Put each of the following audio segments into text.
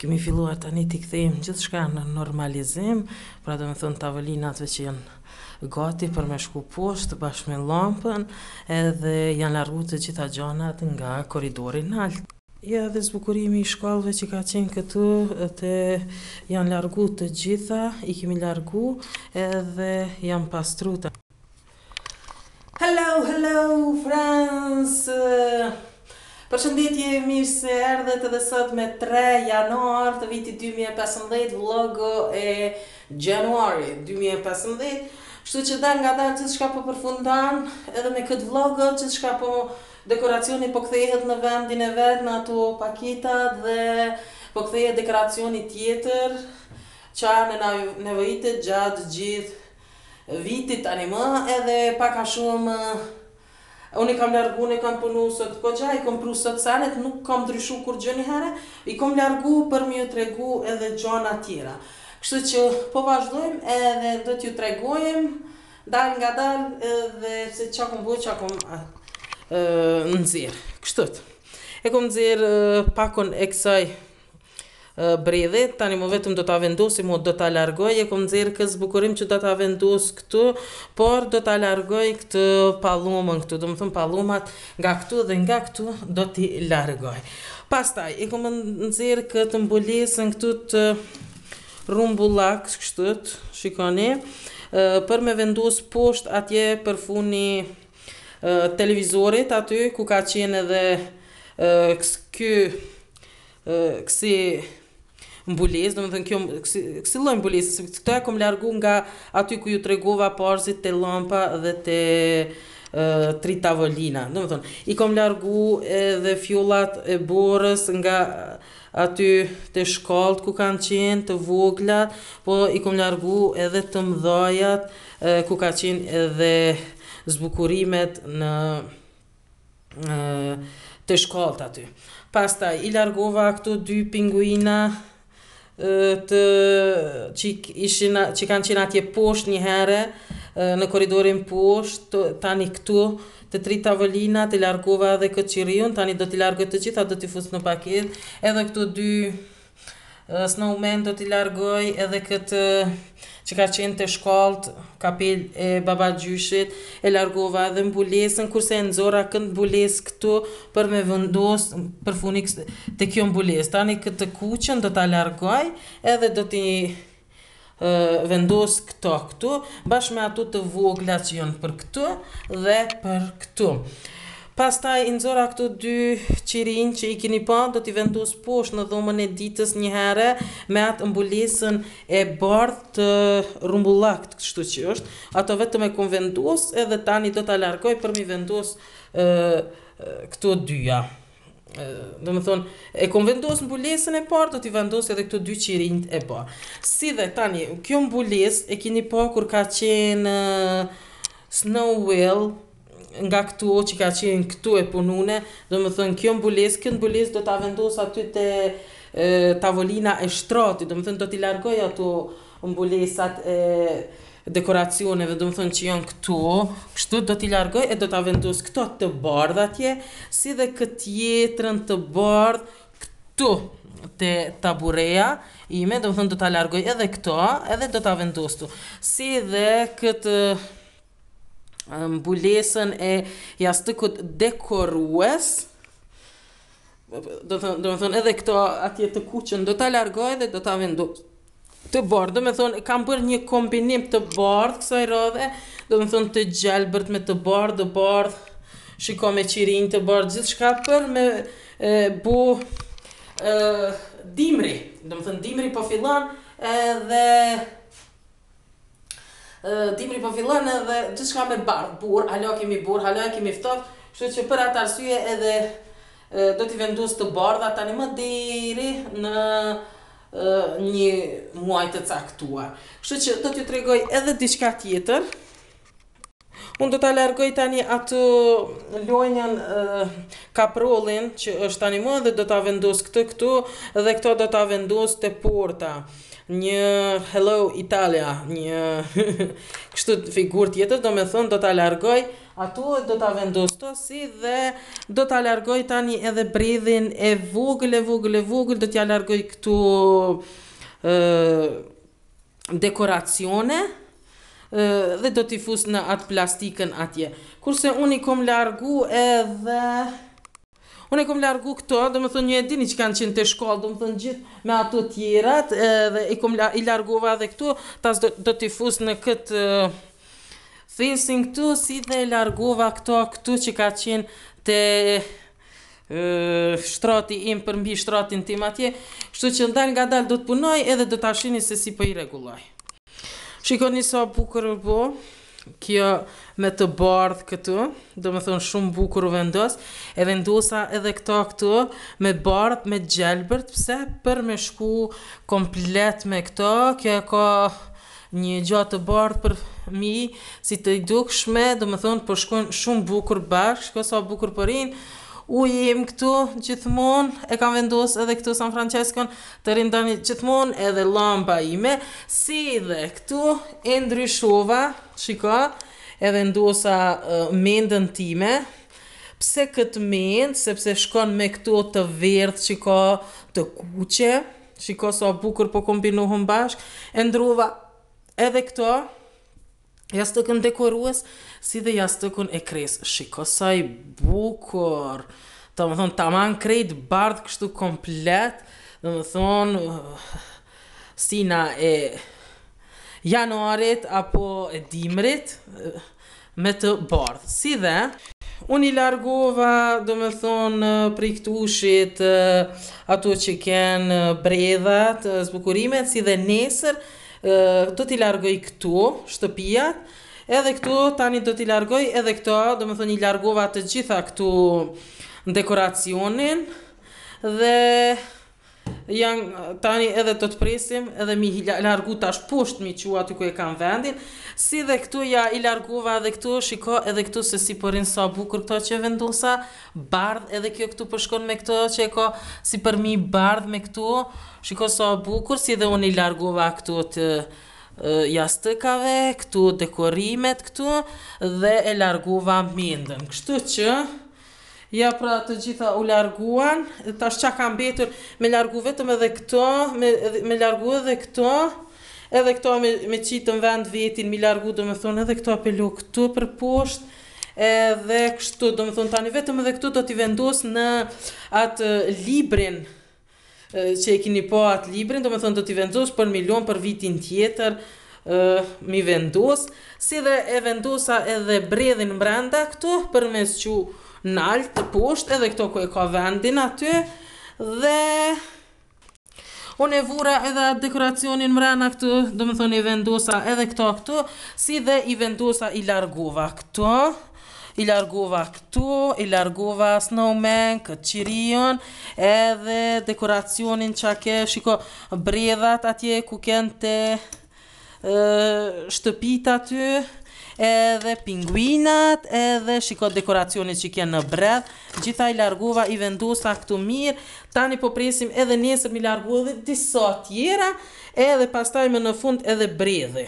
kemi filluar tani t'i kthejmë gjithçka në normalizim, pra do me thonë tavolinat që janë gati për me shku poshtë bashkë me llampën, edhe janë largu të gjitha gjanat nga korridori nalt. Ja, dhe zbukurimi i shkallëve që ka qenë këtu, të janë largu të gjitha, i kemi largu edhe janë pastruta. Hello, France! Përshëndetje, mirë se erdhët edhe sot me 3 janar të vitit 2015, vlogu e januari 2015. Kështu që dal nga dalë gjithçka po përfundan, edhe me këtë vlog gjithçka po dekoracioni po kthehet në vendin e vet, në ato paketat dhe po kthehet dekoracioni tjetër që në nevojitet gjatë gjithë vitit tani më, edhe pak a shumë unë i kam largu, ne kam punu sot koqa, i kom pru sot sanet, nuk kam ndryshu kur gjë një herë, i kom largu për më ju tregu edhe gjona tjera. Kështu që po vazhdojmë edhe do t'ju tregojmë dal nga dal edhe se qa kom bu, qa kom nëzirë. Kështut, e kom nëzirë pakon e kësaj bredhe, tani mo vetëm do t'a vendosim, mo do t'a largoj, e kom nëzirë kësë bukurim që do t'a vendos këtu, por do t'a largoj këtë palumën këtu, do më thëmë palumat nga këtu dhe nga këtu do t'i largoj. Pastaj, e kom nëzirë këtë mbulesën këtu të rumbullak, kështut, shikoni, për me vendos poshtë atje për funi televizorit aty, ku ka qenë edhe kësi mbulesë, do më thënë kjo, kësi lloj mbulesë, këto e kom largu nga aty ku ju tregova parzit të lampa dhe të 3 tavolina, do më thënë, i kom largu edhe fjollat e borës nga aty të shkallët ku kanë qenë, të voglat, po i kom largu edhe të mdhajat ku ka qenë edhe zbukurimet në të shkallët aty. Pastaj, i largova këto 2 pinguina që kanë qenë atje poshtë një herë, në korridorin poshtë, tani këtu, të 3 tavolina, të largova edhe këtë qiriun, tani do t'i largoj të gjitha, do t'i fus në paket, edhe këto 2 snowman do t'i largoj, edhe këtë që ka qenë të shkallët, kapel e baba gjyshit, e largova edhe mbulesën, kurse e nëzora këtë mbulesë këtu për me vendos për funi të kjo mbulesë. Tani këtë kuqën do t'a largoj, edhe do t'i vendos këtu, bashkë me ato të vogla që janë për këtu dhe për këtu. Pastaj i nëzora këto 2 qirin që i keni pa, do t'i vendos poshtë në dhomën e ditës një herë me atë mbulesën e bardhë të rumbullakt, kështu që është. Ato vetëm e kom vendos edhe tani do t'a largoj për mi vendos këto 2-ja. Do më thonë, e kom vendos mbulesën e parë, do t'i vendos edhe këto 2 qirinjt e parë. Si dhe tani, kjo mbulesë e keni pa kur ka qenë Snow Whale, nga këtu që ka qenë këtu e punune, do më thënë kjo mbulesë, këtë mbulesë do t'a vendos aty të tavolina e shtrati, do më thënë do t'i largoj ato mbulesat e dekoracioneve, do më thënë që janë këtu, kështu do t'i largoj e do t'a vendos këto të bardh atje, si dhe këtë tjetrën të bardh këtu të tabureja ime, do më thënë do t'a largoj edhe këto, edhe do t'a vendos tu, si dhe këtë mbulesën e jastëkut dekorues, do më thënë edhe këto atje të kuqën do t'a largoj dhe do t'a vendos të bardhë, do me thonë, kam bërë një kombinim të bardhë kësaj radhe, do me thonë të gjelbërt me të bardhë, shiko me qirinj të bardhë, gjithë shka për me bu dimri, do me thonë dimri po fillon edhe gjithë shka me bardhë, burë, halo kemi burë, halo kemi ftof, kështu që për atë arsye edhe do t'i vendos të bardha tani më deri në një muaj të caktuar. Kështu që do t'ju tregoj edhe diçka tjetër. Unë do t'a largoj tani atë lojnjën kaprollin që është tani më dhe do t'a vendos këtu dhe këto do t'a vendos të porta. një Hello Italia, një kështu figurë tjetër, do me thënë do t'a largoj ato, do t'a vendos to si dhe do t'a largoj tani edhe bredhin e vogël, do t'ja largoj këtu dekoracione dhe do t'i fus në atë plastikën atje. Kurse unë i kom largu edhe unë e kom largu këto, do më thënë një e dini që kanë qenë të shkollë, do më thënë gjithë me ato tjerat, dhe i largova dhe këtu, tas do t'i fus në këtë facing këtu, si dhe largova këtu që ka qenë të shtrati im për mbi shtratin tim atje, kështu që ndal nga dal do të punoj edhe do t'a shini se si po i rregulloj. Shikoni sa bukur u bë. Kjo me të bardh këtu, do me thonë shumë bukur u vendos, e vendosa edhe këtu me bardh, me gjelbërt, pse për me shku komplet me këto, kjo ka një gjatë të bardh për mi, si të i dukshme, do me thonë për shkojnë shumë bukur bashkë, shko sa bukur përin, ujim këtu gjithmonë, e kam vendos edhe këtu San Franceskon, të rindani gjithmonë edhe lampa ime, si dhe këtu e ndryshova, shiko, e vendosa mendën time, pse këtë mendë, sepse shkon me këtu të verdh që ka të kuqe, shiko sa bukur po kombinuhum bashk, e ndrova edhe këto, jastëkën dekorues, si dhe jastëkën e kres. Shiko sa i bukur. Do më thonë, taman krejt bardh kështu komplet. Do më thonë, sina e januarit apo e dimrit me të bardh. Si dhe, unë i largova, do më thonë, prej këtu ushit ato që kenë bredhat, zbukurimet, si dhe nesër, do t'i largoj këtu, shtëpijat, edhe këtu tani do t'i largoj edhe këto, do më thonë i largova të gjitha këtu dekoracionin dhe tani edhe do të presim edhe mi largu tash poshtë mi qua aty ku e kam vendin, si dhe këtu ja i largova edhe këtu, shiko edhe këtu se si përin sa bukur këto që vendosa, bardh edhe kjo këtu përshkon me këto që e ka si përmi bardh me këtu, shiko sa bukur, si dhe unë i largova këtu të jastëkave, këtu dekorimet këtu dhe e largova mendën, kështu që ja pra të gjitha u larguan, tash qa kam betur me largu vetëm edhe këto, me largu edhe këto me qitë në vend vetin, me largu do me thonë edhe këto apelu këtu për poshtë, edhe kështu do me thonë tani vetëm edhe këtu do t'i vendos në atë librin, që e kini po atë librin, do me thonë do t'i vendos për milion për vitin tjetër, mi vendos, si dhe e vendosa edhe bredhin mbranda këtu, për mes që nalt të poshtë edhe këto ku e ka vendin aty dhe unë e vura edhe dekoracionin mrena këtu, do më thonë i vendosa edhe këtu, si dhe i vendosa i largova këtu, i largova snowman, këtë qirion, edhe dekoracionin qa ke, shiko bredhat atje ku kënë të shtëpit aty, edhe pinguinat, edhe shiko dekoracionit që kjenë në bredh, gjitha i largova, i vendosa këtu mirë, tani po presim edhe nesër mi largu edhe disa tjera, edhe pastaj me në fund edhe bredhi.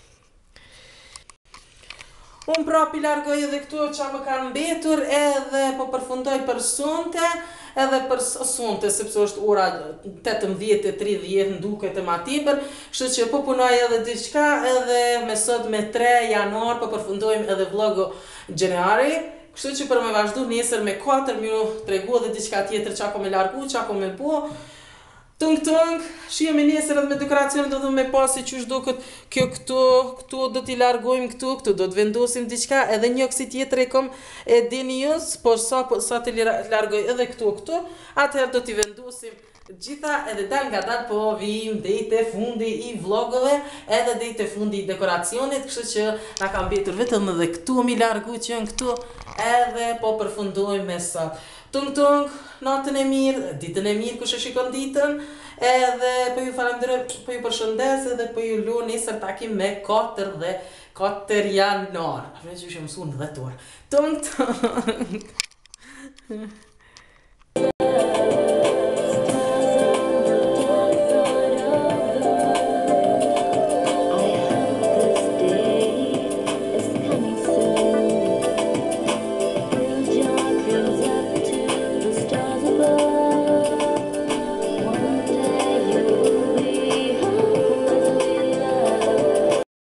Unë prap i largoj edhe këtu që më kanë mbetur, edhe po përfundoj për sonte, edhe për sonte, sepse është ora 18:30 nduket e ma tepër, kështu që po punoj edhe diçka, edhe me sot me 3 janar po përfundojmë edhe vlogu gjenerali, kështu që për me vazhdu nesër me 4 minutë tregu edhe diçka tjetër qa ko me largu, qa ko me po, tung, shijemi nesër edhe me dekoracionin do dhe me pasi që është do kjo këtu do t'i largojmë këtu do të vendosim diqka, edhe një kësi tjetër e kom e dini jës, por sa t'i largoj edhe këtu, atëherë do t'i vendosim gjitha edhe dal nga dal po vim dhejte fundi i vlogove, edhe dhejte fundi i dekoracionit, kështu që na kam betur vetëm edhe këtu mi largu që në këtu, edhe po përfundojmë me sot. Tung, natën e mirë, ditën e mirë kush e shikon ditën, edhe po ju falenderoj, po ju përshëndes edhe po ju lu nesër takim me 4 janar. Që që mësu në 10 orë. Tung.